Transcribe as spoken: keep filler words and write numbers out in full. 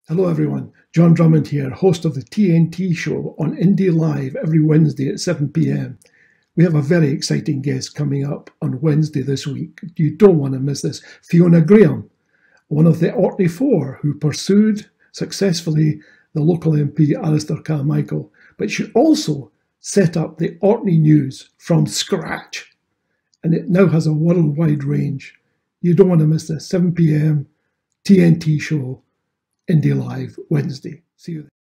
Hello everyone, John Drummond here, host of the T N T Show on Indy Live every Wednesday at seven p m. We have a very exciting guest coming up on Wednesday this week. You don't want to miss this. Fiona Grahame, one of the Orkney Four who pursued successfully the local M P Alistair Carmichael, but she also set up the Orkney News from scratch, and it now has a worldwide range. You don't want to miss this. seven p m, T N T Show, Indy Live, Wednesday. See you then.